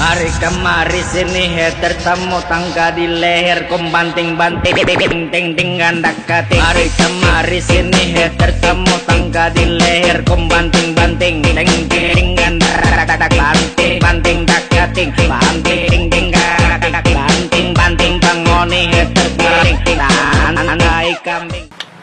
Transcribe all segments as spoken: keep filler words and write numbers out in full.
Hari kemari sini he tertemu tangga di leher kum banting banting ting ting ting gandak kating. Hari kemari sini he tertemu tangga di leher kum banting banting ting ting ting gandak banting banting dak kating banting ting ting gandak banting banting bangoni he terbaring nan naik kambing.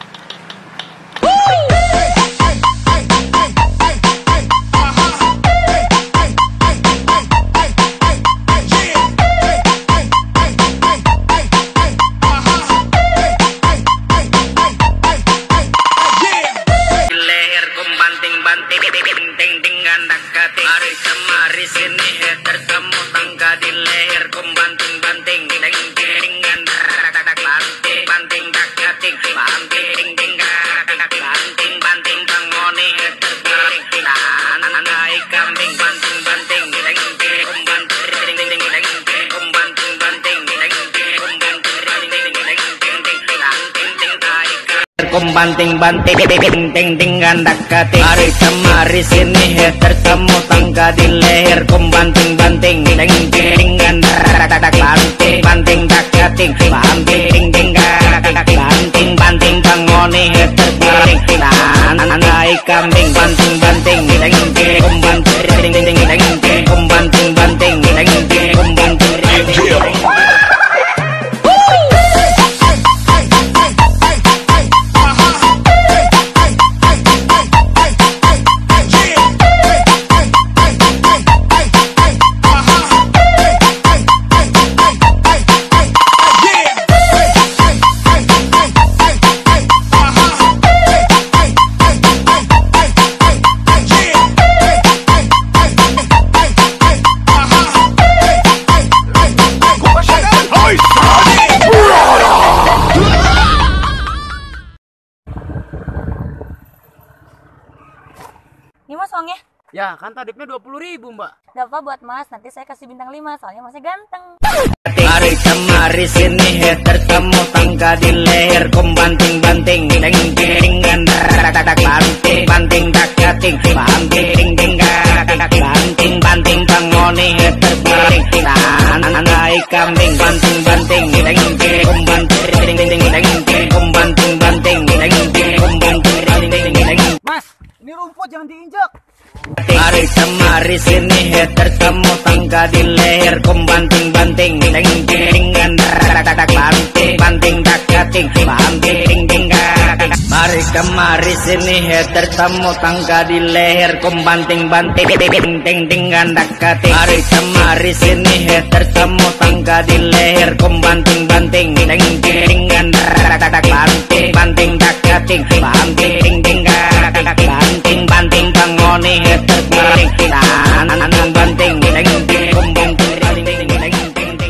Hari kemari sini he tertemu tangga di leher kum banting banting ting ting gandak banting banting dak kating banting ting ting gandak banting banting bangoni he terbaring nan naik kambing banting banting ting ting kum banting ting ting ting ting kum banting banting ting ting kum banting ting ting ting ting banting ting naik kum banting banting ting ting ting gandak kating. Hari kemari sini he tertemu tangga di leher kum banting banting ting ting gandak banting banting dak kating banting ting ting gandak banting banting bangoni he terbaring nan naik kambing banting banting ting ting kum banting ting ting ting ting kum banting banting ting ting kum banting ting ting. Ini mas uangnya? Ya kan tarifnya dua puluh ribu mbak. Gak apa buat mas, nanti saya kasih bintang lima soalnya masnya ganteng. Hari kemari sini he tertemu tangga di leher kum banting banting ting ting gandak banting banting dak kating banting ting ting gandak banting banting bangoni he terbaring nan naik kambing banting banting ting ting kum banting ting ting ting ting kum banting banting ting ting kum banting ting ting ting. Mas, ini rumput jangan diinjak. Hari kemari sini he tertemu tangga di leher kum banting banting ting ting gandak banting banting dak kating banting ting ting gandak. Hari kemari sini he tertemu tangga di leher kum banting banting ting ting ting gandak kating. Hari kemari sini he tertemu tangga di leher kum banting banting ting ting gandak banting banting dak kating banting ting ting gandak banting banting bangoni he terbaring nan banting ting ting kum banting ting ting ting ting ting.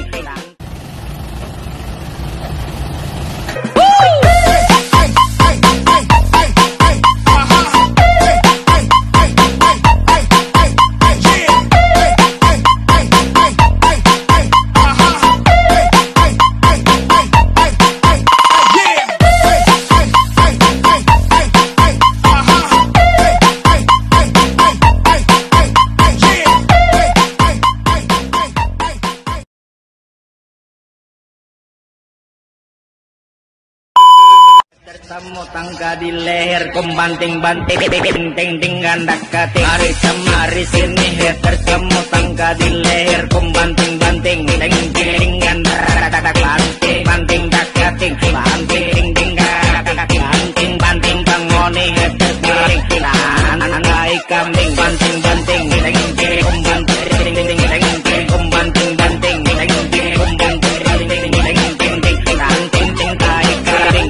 Tertemu tangga di leher kum banting banting ting ting ting gandak kating. Hari kemari sini he tertemu tangga di leher kum banting banting ting ting gandak banting banting dak kating banting ting ting gandak banting banting bangoni he terbaring nan naik kambing banting banting ting ting kum banting ting ting ting ting kum banting banting ting ting kum banting ting ting ting ting ting banting ting naik kambing.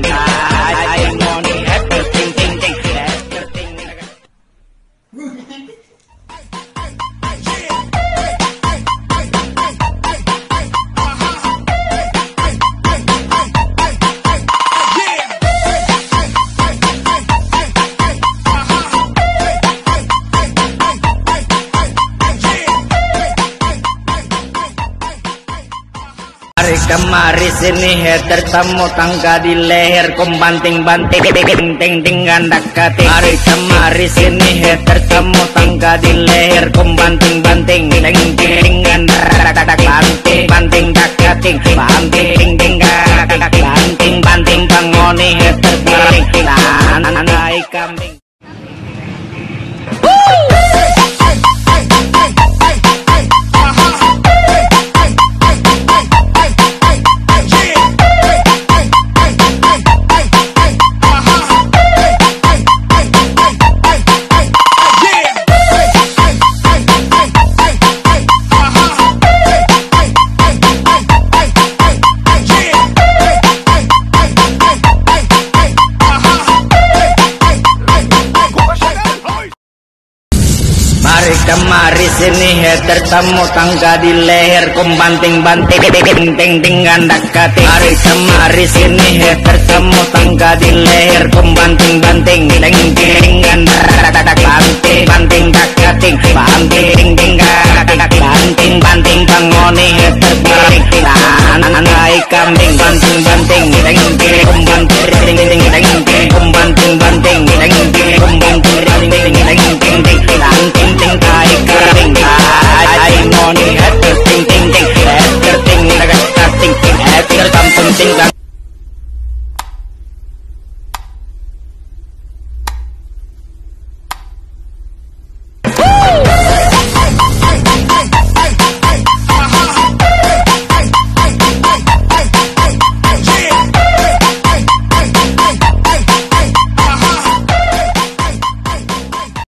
Hari kemari sini he tertemu tangga di leher kum banting banting ting ting ting gandak kating. Hari kemari sini he tertemu tangga di leher kum banting banting ting ting ting gandak kemari sini he tertemu tangga di leher kum banting banting ting ting ting ganda kating. Mari kemari sini he tertemu tangga di leher kum banting banting ting ting ganda banting banting tak kating banting ting ting